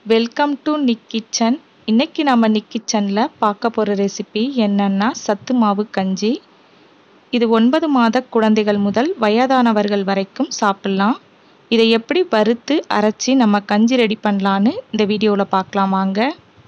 Welcome to Nick kitchen. இன்னைக்கு நம்ம நிக் கிச்சனில் பார்க்க போகிற ரெசிபி என்னன்னா சத்து மாவு கஞ்சி. இது 9 மாத குழந்தைகள் முதல் வயதானவர்கள் வரைக்கும் சாப்பிட்லாம். இதை எப்படி வறுத்து அரைச்சி நம்ம கஞ்சி ரெடி பண்ணலான்னு இந்த வீடியோவில் பார்க்கலாம் வாங்க.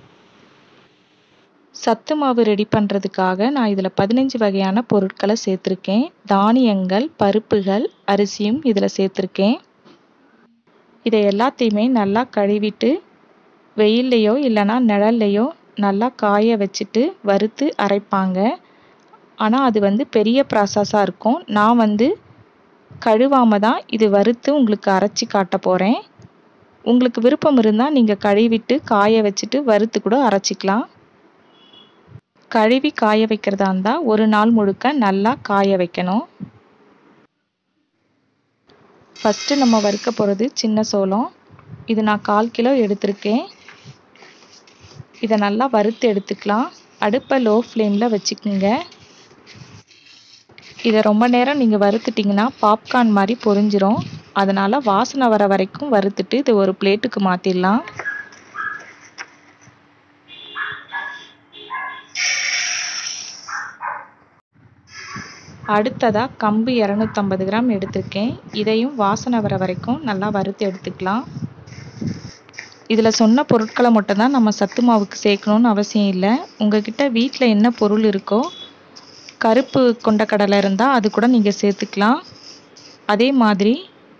சத்து மாவு ரெடி பண்ணுறதுக்காக நான் இதில் 15 வகையான பொருட்களை சேர்த்துருக்கேன். தானியங்கள், பருப்புகள், அரிசியும் இதில் சேர்த்துருக்கேன். இதை எல்லாத்தையுமே நல்லா கழுவிட்டு வெயில்லையோ இல்லைனா நிழல்லையோ நல்லா காய வச்சுட்டு வறுத்து அரைப்பாங்க. ஆனால் அது பெரிய ப்ராசஸாக இருக்கும். நான் கழுவாமல் தான் இது வறுத்து உங்களுக்கு அரைச்சி காட்ட போகிறேன். உங்களுக்கு விருப்பம் இருந்தால் நீங்கள் கழுவிட்டு காய வச்சுட்டு வறுத்து கூட அரைச்சிக்கலாம். கழுவி காய வைக்கிறதா இருந்தால் ஒரு நாள் முழுக்க நல்லா காய வைக்கணும். ஃபஸ்ட்டு நம்ம வறுக்க போகிறது சின்ன சோளம். இது நான் 1/4 கிலோ எடுத்திருக்கேன். இதை நல்லா வறுத்து எடுத்துக்கலாம். அடுப்பை லோ ஃப்ளேமில் வச்சுக்கோங்க. இதை ரொம்ப நேரம் நீங்கள் வறுத்துட்டிங்கன்னா பாப்கார்ன் மாதிரி பொரிஞ்சிரும். அதனால் வாசனை வர வரைக்கும் வறுத்துட்டு இது ஒரு பிளேட்டுக்கு மாற்றிடலாம். அடுத்ததாக கம்பு 250 கிராம் எடுத்திருக்கேன். இதையும் வாசனை வர வரைக்கும் நல்லா வறுத்து எடுத்துக்கலாம். இதில் சொன்ன பொருட்களை மட்டும்தான் நம்ம சத்து மாவுக்கு சேர்க்கணுன்னு அவசியம் இல்லை. உங்ககிட்ட வீட்டில் என்ன பொருள் இருக்கோ, கருப்பு கொண்டக்கடலை இருந்தால் அது கூட நீங்கள் சேர்த்துக்கலாம். அதே மாதிரி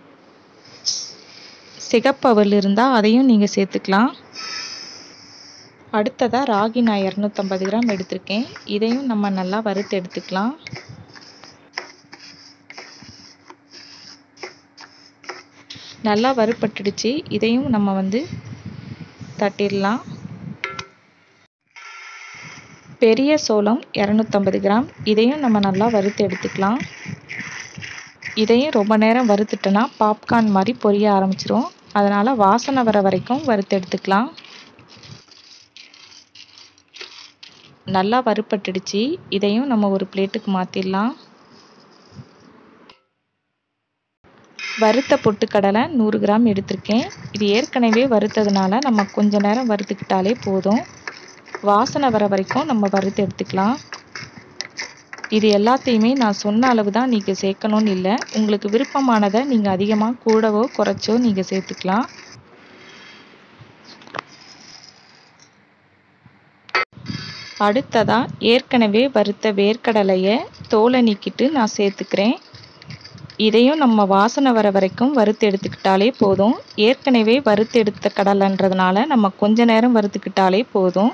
சிகப்பவல் இருந்தால் அதையும் நீங்கள் சேர்த்துக்கலாம். அடுத்ததாக ராகி நான் 250 கிராம் எடுத்திருக்கேன். இதையும் நம்ம நல்லா வறுத்து எடுத்துக்கலாம். நல்லா வறுபட்டுடுச்சு. இதையும் நம்ம தட்டிடலாம். பெரிய சோளம் 250 கிராம். இதையும் நம்ம நல்லா வறுத்து எடுத்துக்கலாம். இதையும் ரொம்ப நேரம் வறுத்துட்டோன்னா பாப்கார்ன் மாதிரி பொரிய ஆரம்பிச்சிரும். அதனால் வாசனை வர வரைக்கும் வறுத்து எடுத்துக்கலாம். நல்லா வறுபட்டுடுச்சு. இதையும் நம்ம ஒரு பிளேட்டுக்கு மாற்றிடலாம். வறுத்த பொட்டுக்கடலை 100 கிராம் எடுத்திருக்கேன். இது ஏற்கனவே வறுத்ததுனால நம்ம கொஞ்ச நேரம் வறுத்துக்கிட்டாலே போதும். வாசனை வர வரைக்கும் நம்ம வறுத்து எடுத்துக்கலாம். இது எல்லாத்தையுமே நான் சொன்ன அளவு தான் நீங்கள் சேர்க்கணும்னு இல்லை. உங்களுக்கு விருப்பமானதை நீங்கள் அதிகமாக கூடவோ குறைச்சோ நீங்கள் சேர்த்துக்கலாம். அடுத்ததாக ஏற்கனவே வறுத்த வேர்க்கடலையை தோலை நீக்கிட்டு நான் சேர்த்துக்கிறேன். இதையும் நம்ம வாசனை வர வரைக்கும் வறுத்து எடுத்துக்கிட்டாலே போதும். ஏற்கனவே வறுத்து எடுத்த கடலைன்றதுனால நம்ம கொஞ்ச நேரம் வறுத்துக்கிட்டாலே போதும்.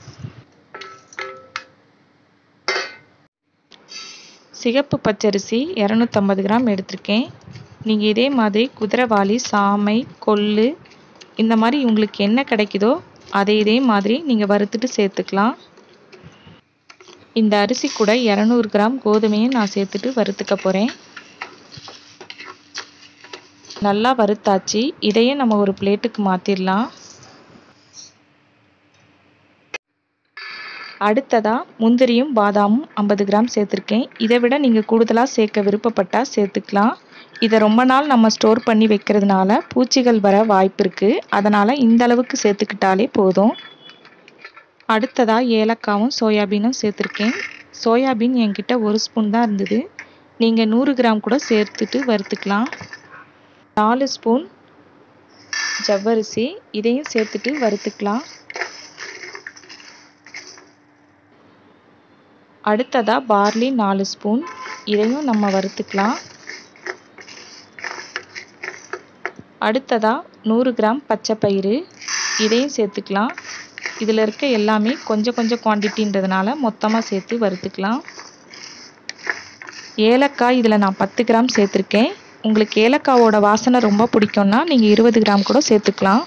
சிகப்பு பச்சரிசி 250 கிராம் எடுத்திருக்கேன். நீங்கள் இதே மாதிரி குதிரைவாலி, சாமை, கொள்ளு இந்த மாதிரி உங்களுக்கு என்ன கிடைக்குதோ அதை இதே மாதிரி நீங்கள் வறுத்துட்டு சேர்த்துக்கலாம். இந்த அரிசி கூட 200 கிராம் கோதுமையும் நான் சேர்த்துட்டு வறுத்துக்க போகிறேன். நல்லா வறுத்தாச்சு. இதையும் நம்ம ஒரு பிளேட்டுக்கு மாற்றிடலாம். அடுத்ததாக முந்திரியும் பாதாமும் 50 கிராம் சேர்த்துருக்கேன். இதை விட நீங்கள் கூடுதலாக சேர்க்க விருப்பப்பட்டால் சேர்த்துக்கலாம். இதை ரொம்ப நாள் நம்ம ஸ்டோர் பண்ணி வைக்கிறதுனால பூச்சிகள் வர வாய்ப்பு இருக்குது. அதனால் இந்த அளவுக்கு சேர்த்துக்கிட்டாலே போதும். அடுத்ததாக ஏலக்காவும் சோயாபீனும் சேர்த்துருக்கேன். சோயாபீன் என்கிட்ட 1 ஸ்பூன் தான் இருந்தது. நீங்கள் 100 கிராம் கூட சேர்த்துட்டு வறுத்துக்கலாம். 4 ஸ்பூன் ஜவ்வரிசி, இதையும் சேர்த்துட்டு வறுத்துக்கலாம். அடுத்ததாக பார்லி 4 ஸ்பூன், இதையும் நம்ம வறுத்துக்கலாம். அடுத்ததாக 100 கிராம் பச்சை பயிறு, இதையும் சேர்த்துக்கலாம். இதில் இருக்க எல்லாமே கொஞ்சம் கொஞ்சம் குவான்டிட்டின்றதுனால மொத்தமாக சேர்த்து வறுத்துக்கலாம். ஏலக்காய் இதில் நான் 10 கிராம் சேர்த்துருக்கேன். உங்களுக்கு ஏலக்காவோட வாசனை ரொம்ப பிடிக்கும்னா நீங்கள் 20 கிராம் கூட சேர்த்துக்கலாம்.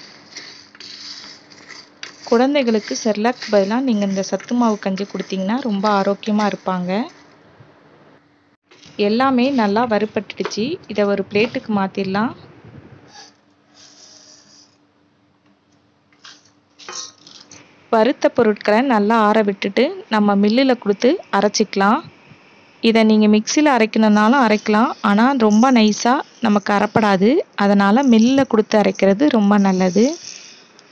குழந்தைகளுக்கு செர்லாக் பதிலாக நீங்கள் இந்த சத்து மாவு கஞ்சி கொடுத்தீங்கன்னா ரொம்ப ஆரோக்கியமாக இருப்பாங்க. எல்லாமே நல்லா வறுபட்டுடுச்சு. இதை ஒரு பிளேட்டுக்கு மாற்றிடலாம். வறுத்த பொருட்களை நல்லா ஆற விட்டுட்டு நம்ம மில்லில் கொடுத்து அரைச்சிக்கலாம். இதை நீங்கள் மிக்சியில் அரைக்கணுன்னாலும் அரைக்கலாம். ஆனால் ரொம்ப நைஸாக நமக்கு அரைப்படாது. அதனால் மில்லில் கொடுத்து அரைக்கிறது ரொம்ப நல்லது.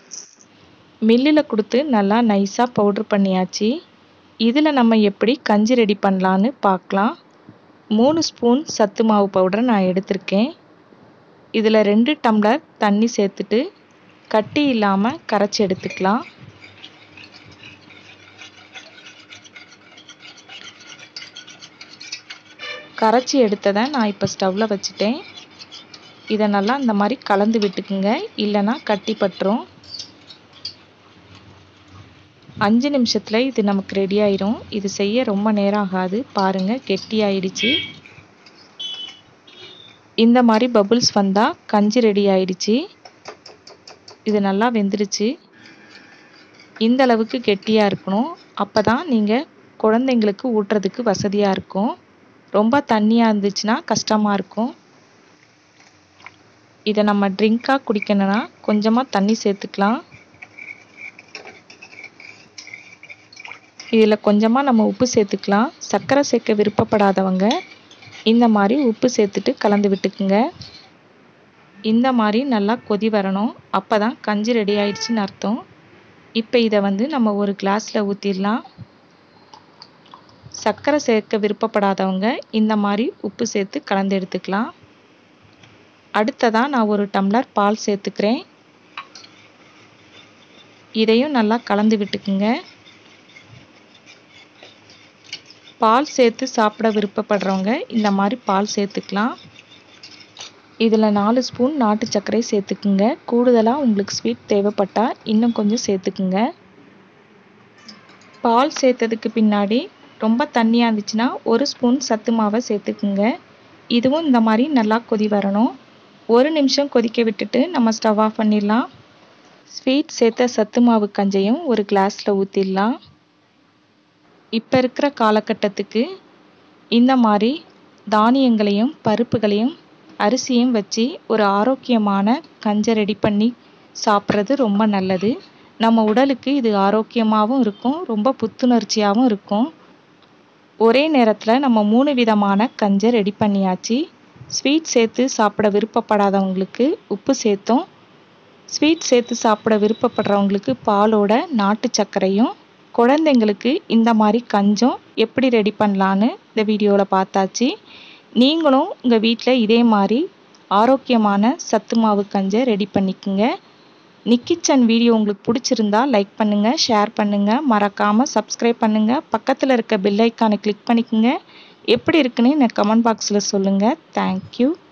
மில்லில் கொடுத்து நல்லா நைஸாக பவுட்ரு பண்ணியாச்சு. இதில் நம்ம எப்படி கஞ்சி ரெடி பண்ணலான்னு பார்க்கலாம். 3 ஸ்பூன் சத்து மாவு பவுடரை நான் எடுத்திருக்கேன். இதில் 2 டம்ளர் தண்ணி சேர்த்துட்டு கட்டி இல்லாமல் கரைச்சி எடுத்துக்கலாம். கரைச்சி எடுத்ததை நான் இப்போ ஸ்டவ்வில் வச்சுட்டேன். இதை நல்லா இந்த மாதிரி கலந்து விட்டுக்குங்க, இல்லைன்னா கட்டி பட்டுரும். 5 நிமிஷத்தில் இது நமக்கு ரெடி ஆயிரும். இது செய்ய ரொம்ப நேரம் ஆகாது. பாருங்கள், கெட்டி ஆயிடுச்சு. இந்த மாதிரி பபுள்ஸ் வந்தால் கஞ்சி ரெடி ஆயிடுச்சு. இது நல்லா வெந்துடுச்சு. இந்த அளவுக்கு கெட்டியாக இருக்கணும். அப்போ தான் நீங்கள் குழந்தைங்களுக்கு ஊட்டுறதுக்கு வசதியாக இருக்கும். ரொம்ப தண்ணியாக இருந்துச்சுன்னா கஷ்டமாக இருக்கும். இதை நம்ம ட்ரிங்காக குடிக்கணும்னா கொஞ்சமாக தண்ணி சேர்த்துக்கலாம். இதில் கொஞ்சமாக நம்ம உப்பு சேர்த்துக்கலாம். சர்க்கரை சேர்க்க விருப்பப்படாதவங்க இந்த மாதிரி உப்பு சேர்த்துட்டு கலந்து விட்டுக்குங்க. இந்த மாதிரி நல்லா கொதி வரணும். அப்போ தான் கஞ்சி ரெடி ஆயிடுச்சுன்னு அர்த்தம். இப்போ இதை நம்ம ஒரு கிளாஸில் ஊற்றிடலாம். சர்க்கரை சேர்க்க விருப்பப்படாதவங்க இந்த மாதிரி உப்பு சேர்த்து கலந்து எடுத்துக்கலாம். அடுத்ததாக நான் ஒரு டம்ளர் பால் சேர்த்துக்கிறேன். இதையும் நல்லா கலந்து விட்டுக்குங்க. பால் சேர்த்து சாப்பிட விருப்பப்படுறவங்க இந்த மாதிரி பால் சேர்த்துக்கலாம். இதில் 4 ஸ்பூன் நாட்டு சர்க்கரை சேர்த்துக்குங்க. கூடுதலாக உங்களுக்கு ஸ்வீட் தேவைப்பட்டால் இன்னும் கொஞ்சம் சேர்த்துக்குங்க. பால் சேர்த்ததுக்கு பின்னாடி ரொம்ப தண்ணியாக இருந்துச்சுன்னா 1 ஸ்பூன் சத்து மாவை சேர்த்துக்குங்க. இதுவும் இந்த மாதிரி நல்லா கொதி வரணும். 1 நிமிஷம் கொதிக்க விட்டுட்டு நம்ம ஸ்டவ் ஆஃப் பண்ணிடலாம். ஸ்வீட் சேர்த்த சத்து மாவு கஞ்சையும் ஒரு கிளாஸில் ஊற்றிடலாம். இப்போ இருக்கிற காலகட்டத்துக்கு இந்த மாதிரி தானியங்களையும் பருப்புகளையும் அரிசியும் வச்சு ஒரு ஆரோக்கியமான கஞ்சை ரெடி பண்ணி சாப்பிட்றது ரொம்ப நல்லது. நம்ம உடலுக்கு இது ஆரோக்கியமாகவும் இருக்கும், ரொம்ப புத்துணர்ச்சியாகவும் இருக்கும். ஒரே நேரத்தில் நம்ம 3 விதமான கஞ்சை ரெடி பண்ணியாச்சு. ஸ்வீட் சேர்த்து சாப்பிட விருப்பப்படாதவங்களுக்கு உப்பு சேர்த்தோம். ஸ்வீட் சேர்த்து சாப்பிட விருப்பப்படுறவங்களுக்கு பாலோட நாட்டு சர்க்கரையும், குழந்தைங்களுக்கு இந்த மாதிரி கஞ்சம் எப்படி ரெடி பண்ணலான்னு இந்த வீடியோவில் பார்த்தாச்சு. நீங்களும் உங்கள் வீட்டில் இதே மாதிரி ஆரோக்கியமான சத்து மாவு கஞ்சை ரெடி பண்ணிக்கோங்க. நிக்கிச்சன் வீடியோ உங்களுக்கு பிடிச்சிருந்தா லைக் பண்ணுங்கள், ஷேர் பண்ணுங்கள், மறக்காமல் சப்ஸ்கிரைப் பண்ணுங்கள். பக்கத்தில் இருக்க பெல் ஐக்கானை கிளிக் பண்ணிக்கோங்க. எப்படி இருக்குன்னு எனக்கு கமெண்ட் பாக்ஸில் சொல்லுங்கள். தேங்க்யூ.